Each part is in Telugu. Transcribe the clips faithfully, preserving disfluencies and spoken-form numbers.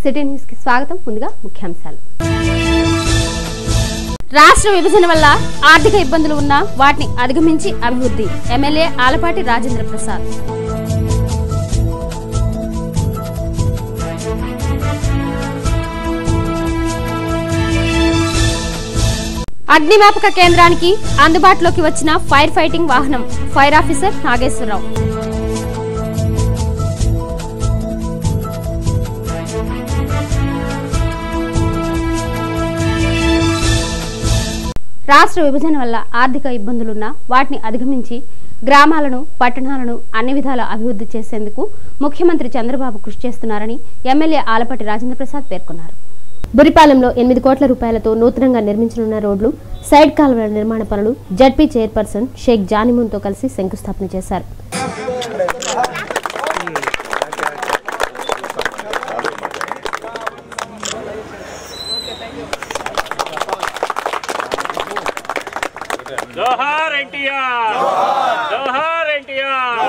సిటీ న్యూస్ కి స్వాగతం. ముందుగా ముఖ్యాంశాలు. రాష్ట్ర విభజన వల్ల ఆర్థిక ఇబ్బందులు ఉన్నా వాటిని అధిగమించి అభివృద్ధి. ఎమ్మెల్యే ఆలపాటి రాజేంద్ర ప్రసాద్. అగ్నిమాపక కేంద్రానికి అందుబాటులోకి వచ్చిన ఫైర్ ఫైటింగ్ వాహనం. Fire officer Nageswararao. రాష్ట్ర విభజన వల్ల ఆర్థిక ఇబ్బందులున్నా వాటిని అధిగమించి గ్రామాలను పట్టణాలను అన్ని విధాల అభివృద్ధి చేసేందుకు ముఖ్యమంత్రి చంద్రబాబు కృషి చేస్తున్నారని ఎమ్మెల్యే ఆలపాటి రాజేంద్ర ప్రసాద్ పేర్కొన్నారు. బురిపాలెంలో ఎనిమిది కోట్ల రూపాయలతో నూతనంగా నిర్మించనున్న రోడ్లు, సైడ్ కాలువల నిర్మాణ పనులు జడ్పీ చైర్పర్సన్ షేక్ జానిమున్తో కలిసి శంకుస్థాపన చేశారు. జోహార్ ఎన్టీఆర్, జోహార్ ఎన్టీఆర్.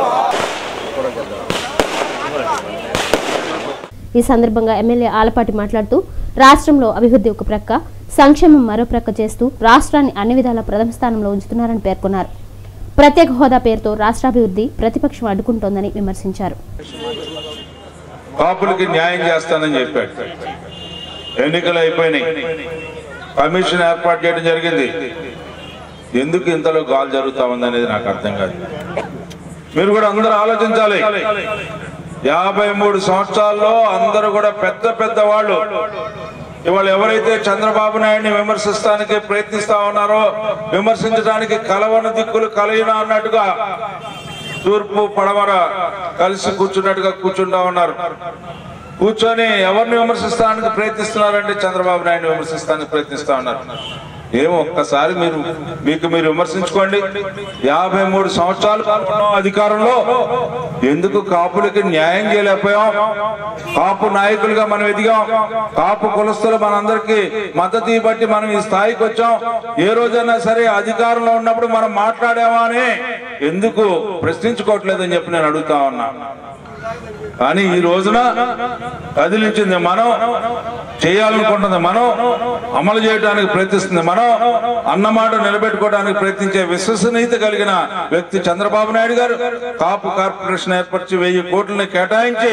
ఈ సందర్భంగా ఎమ్మెల్యే ఆలపాటి మాట్లాడుతూ రాష్ట్రంలో అభివృద్ధి ఒక ప్రక్క, సంక్షేమం మరో ప్రక్క చేస్తూ రాష్ట్రాన్ని అన్ని విధాల ప్రథమ స్థానంలో ఉంచుతున్నారని పేర్కొన్నారు. ప్రత్యేక హోదా పేరుతో రాష్ట్రాభివృద్ధి ప్రతిపక్షం అడ్డుకుంటోందని విమర్శించారు. కాపులకి న్యాయం చేస్తానని చెప్పాడు. ఎన్నికలు అయిపోయినాయి, కమిషన్ ఏర్పాటు చేయడం జరిగింది. ఎందుకు ఇంతలో గాల్ జరుగుతా ఉందనేది నాకు అర్థం కాదు. మీరు కూడా అందరూ ఆలోచించాలి. యాభై మూడు సంవత్సరాల్లో అందరూ కూడా పెద్ద పెద్ద వాళ్ళు ఇవాళ ఎవరైతే చంద్రబాబు నాయుడిని విమర్శిస్తానికి ప్రయత్నిస్తా ఉన్నారో, విమర్శించడానికి కలవన దిక్కులు కలయిన అన్నట్టుగా తూర్పు పడమర కలిసి కూర్చున్నట్టుగా కూర్చుంటా ఉన్నారు. కూర్చొని ఎవరిని విమర్శిస్తానికి ప్రయత్నిస్తున్నారంటే చంద్రబాబు నాయుడిని విమర్శిస్తానికి ప్రయత్నిస్తా ఉన్నారు. ఏమో ఒక్కసారి మీరు మీకు మీరు విమర్శించుకోండి. యాభై మూడు సంవత్సరాలు అధికారంలో ఎందుకు కాపులకి న్యాయం చేయలేకపోయాం? కాపు నాయకులుగా మనం ఎదిగాం. కాపు కులస్తులు మనందరికీ మద్దతు బట్టి మనం ఈ స్థాయికి వచ్చాం. ఏ రోజైనా సరే అధికారంలో ఉన్నప్పుడు మనం మాట్లాడామా అని ఎందుకు ప్రశ్నించుకోవట్లేదని చెప్పి నేను అడుగుతా ఉన్నా. కానీ ఈ రోజున కదిలించింది మనం, చేయాలనుకుంటుంది మనం, అమలు చేయడానికి ప్రయత్నిస్తుంది మనం, అన్నమాట నిలబెట్టుకోవడానికి ప్రయత్నించే విశ్వసనీయత కలిగిన వ్యక్తి చంద్రబాబు నాయుడు గారు. కాపు కార్పొరేషన్ ఏర్పరిచి వెయ్యి కోట్లని కేటాయించి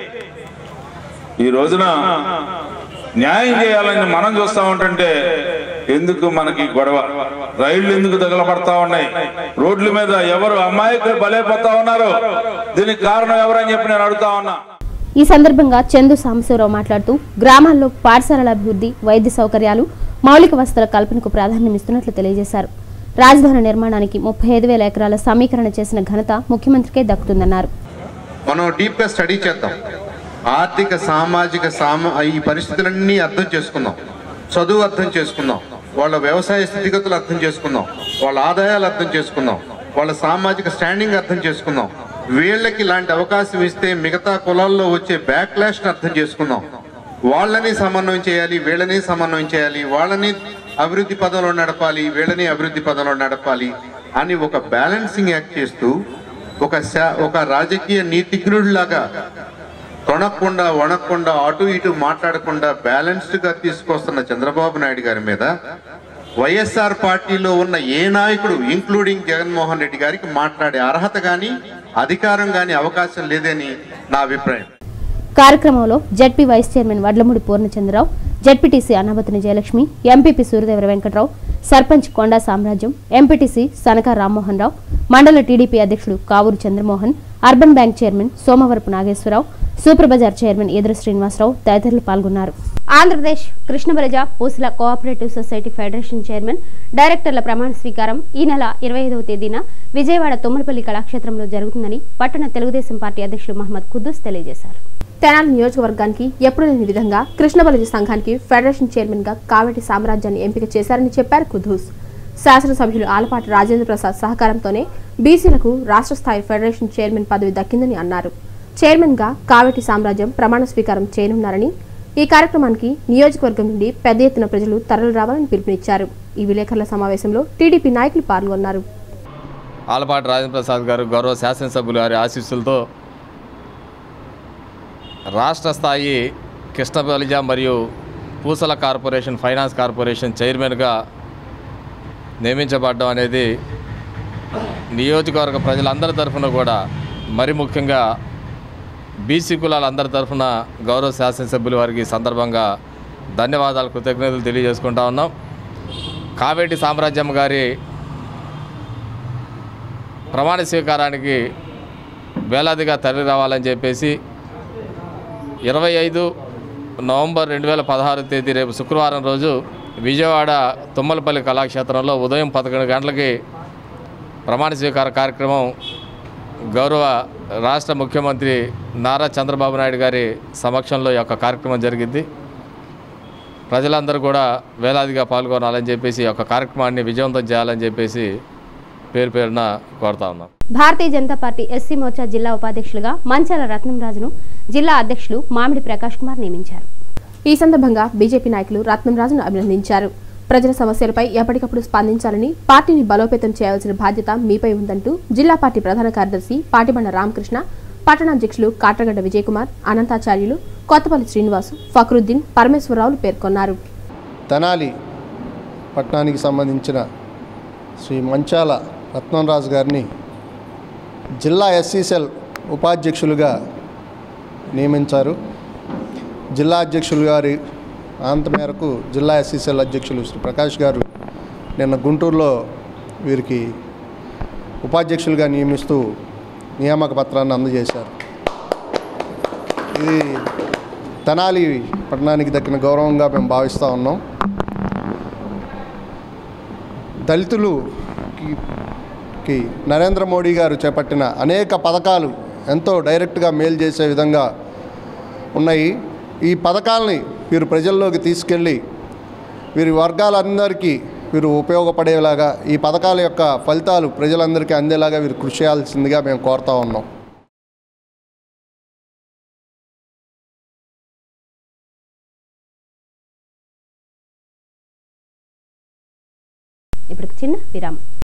ఈ రోజున న్యాయం చేయాలని మనం చూస్తా ఉంటుంటే ఎందుకు మనకి గొడవ? రైళ్లు ఎందుకు తగలబడతా ఉన్నాయి? రోడ్ల మీద ఎవరు అమాయకులు బలైపోతా ఉన్నారు? దీనికి కారణం ఎవరని చెప్పి నేను అడుగుతా ఉన్నా. ఈ సందర్భంగా చందు సాంబశివరావు మాట్లాడుతూ గ్రామాల్లో పాఠశాలల అభివృద్ధి, వైద్య సౌకర్యాలు, మౌలిక వసతుల కల్పనకు ప్రాధాన్యం ఇస్తున్నట్లు తెలియజేశారు. రాజధాని నిర్మాణానికి ముప్పై ఐదు వేల ఎకరాల సమీకరణ చేసిన ఘనత ముఖ్యమంత్రికే దక్కుతుందన్నారు. మనం డీప్ గా స్టడీ చేద్దాం. ఆర్థిక సామాజిక సామా ఈ పరిస్థితులన్నీ అర్థం చేసుకుందాం. చదువు అర్థం చేసుకుందాం, వాళ్ళ వ్యవసాయ స్థితిగతులు అర్థం చేసుకుందాం, వాళ్ళ ఆదాయాలు అర్థం చేసుకుందాం, వాళ్ళ సామాజిక స్టాండింగ్ అర్థం చేసుకుందాం. వీళ్ళకి ఇలాంటి అవకాశం ఇస్తే మిగతా కులాల్లో వచ్చే బ్యాక్లాష్ని అర్థం చేసుకుందాం. వాళ్ళని సమన్వయం చేయాలి, వీళ్ళని సమన్వయం చేయాలి, వాళ్ళని అభివృద్ధి పదంలో నడపాలి, వీళ్ళని అభివృద్ధి పదంలో నడపాలి అని ఒక బ్యాలెన్సింగ్ యాక్ట్ చేస్తూ ఒక ఒక రాజకీయ నీతిజ్ఞుడిలాగా తొణకుండా వణకుండా అటు ఇటు మాట్లాడకుండా బ్యాలెన్స్డ్ గా తీసుకొస్తున్న చంద్రబాబు నాయుడు గారి మీద వైఎస్ఆర్ పార్టీలో ఉన్న ఏ నాయకుడు ఇంక్లూడింగ్ జగన్మోహన్ రెడ్డి గారికి మాట్లాడే అర్హత గాని అధికారం గాని అవకాశం లేదని నా అభిప్రాయం. కార్యక్రమంలో ZP vice chairman Vadlamudi Purnachandrarao, ZPTC Annavathini Jayalakshmi, MPP Suryadevara Venkatarao, sarpanch Konda Samrajyam, MPTC Sanaka Rammohan Rao, మండల టీడీపీ అధ్యక్షుడు Kavuru Chandramohan, urban bank chairman Somavarapu Nageswararao, super bazaar chairman Edara Srinivasarao తదితరులు పాల్గొన్నారు. ఆంధ్రప్రదేశ్ కృష్ణబరజ పూసల కోఆపరేటివ్ సొసైటీ ఫెడరేషన్ చైర్మన్, డైరెక్టర్ల ప్రమాణ స్వీకారం ఈ నెల ఇరవై ఐదవ తేదీన విజయవాడ తుమ్మలపల్లి కళాక్షేత్రంలో జరుగుతుందని పట్టణ తెలుగుదేశం పార్టీ అధ్యక్షుడు మహమ్మద్ ఖుద్దూస్ తెలియజేశారు. తెనాలి నియోజకవర్గానికి ఎప్పుడు లేని విధంగా కృష్ణబరజ సంఘానికి ఫెడరేషన్ చైర్మన్ గా కావటి సామ్రాజ్యాన్ని ఎంపిక చేశారని చెప్పారు ఖుద్దూస్. శాసనసభ్యులు ఆలపాటి రాజేంద్ర ప్రసాద్ సహకారంతోనే బీసీలకు రాష్ట్ర స్థాయి ఫెడరేషన్ చైర్మన్ పదవి దక్కిందని అన్నారు. చైర్మన్ గా కావటి సామ్రాజ్యం ప్రమాణ స్వీకారం చేయనున్నారని, ఈ కార్యక్రమానికి నియోజకవర్గం నుండి పెద్ద ఎత్తున ప్రజలు తరలి రావాలని పిలుపునిచ్చారు. ఈ విలేకరుల సమావేశంలో టీడీపీ నాయకులు పాల్గొన్నారు. ఆలపాటి రాజేంద్ర ప్రసాద్ గారు గౌరవ శాసనసభ్యులు గారి ఆశీస్సులతో రాష్ట్ర స్థాయి కృష్ణబలిజ మరియు పూసల కార్పొరేషన్ ఫైనాన్స్ కార్పొరేషన్ చైర్మన్గా నియమించబడడం అనేది నియోజకవర్గ ప్రజలందరి తరఫున కూడా మరి ముఖ్యంగా బీసీ కులాలందరి తరఫున గౌరవ శాసనసభ్యుల వారికి సందర్భంగా ధన్యవాదాలు కృతజ్ఞతలు తెలియజేసుకుంటా ఉన్నాం. కావేటి సామ్రాజ్యం గారి ప్రమాణ స్వీకారానికి వేలాదిగా తరలి రావాలని చెప్పేసి ఇరవై ఐదు నవంబర్ రెండు వేల పదహారు తేదీ రేపు శుక్రవారం రోజు విజయవాడ తుమ్మలపల్లి కళాక్షేత్రంలో ఉదయం పదకొండు గంటలకి ప్రమాణ స్వీకార కార్యక్రమం గౌరవ రాష్ట్ర ముఖ్యమంత్రి నారా చంద్రబాబు నాయుడు గారి సమక్షంలో ఈ యొక్క కార్యక్రమం జరిగింది. ప్రజలందరూ కూడా వేలాదిగా పాల్గొనాలని చెప్పేసి ఈ యొక్క కార్యక్రమాన్ని విజయవంతం చేయాలని చెప్పేసి పేరు పేరున కోరుతా ఉన్నాం. భారతీయ జనతా పార్టీ ఎస్సీ మోర్చా జిల్లా ఉపాధ్యక్షులుగా మంచాల రత్నంరాజును జిల్లా అధ్యక్షులు మామిడి ప్రకాష్ కుమార్ నియమించారు. ఈ సందర్భంగా బీజేపీ నాయకులు రత్నంరాజును అభినందించారు. ప్రజల సమస్యలపై ఎప్పటికప్పుడు స్పందించాలని, పార్టీని బలోపేతం చేయాల్సిన బాధ్యత మీపై ఉందంటూ జిల్లా పార్టీ ప్రధాన కార్యదర్శి పాటిబండ రామకృష్ణ, పట్టణ అధ్యక్షులు కాట్రగడ్డ విజయకుమార్, అనంతాచార్యులు, కొత్తపల్లి శ్రీనివాసు, ఫక్రుద్దీన్, పరమేశ్వరరావులు పేర్కొన్నారు. తెనాలి పట్టణానికి సంబంధించిన శ్రీ మంచాల రత్నంరాజు గారిని జిల్లా ఎస్సీసెల్ ఉపాధ్యక్షులుగా నియమించారు. జిల్లా అధ్యక్షులు గారి అంత మేరకు జిల్లా ఎస్సీసెల్ అధ్యక్షులు శ్రీ ప్రకాష్ గారు నిన్న గుంటూరులో వీరికి ఉపాధ్యక్షులుగా నియమిస్తూ నియామక పత్రాన్ని అందజేశారు. ఇది తెనాలి పట్టణానికి దక్కిన గౌరవంగా మేము భావిస్తూ ఉన్నాం. దళితులుకి నరేంద్ర మోడీ గారు చేపట్టిన అనేక పథకాలు ఎంతో డైరెక్ట్గా మేలు చేసే విధంగా ఉన్నాయి. ఈ పథకాలని వీరు ప్రజల్లోకి తీసుకెళ్ళి వీరి వర్గాలందరికీ వీరు ఉపయోగపడేలాగా ఈ పథకాల యొక్క ఫలితాలు ప్రజలందరికీ అందేలాగా వీరు కృషి చేయాల్సిందిగా మేము కోరుతా ఉన్నాం. ఇప్పుడు చిన్న విరామం.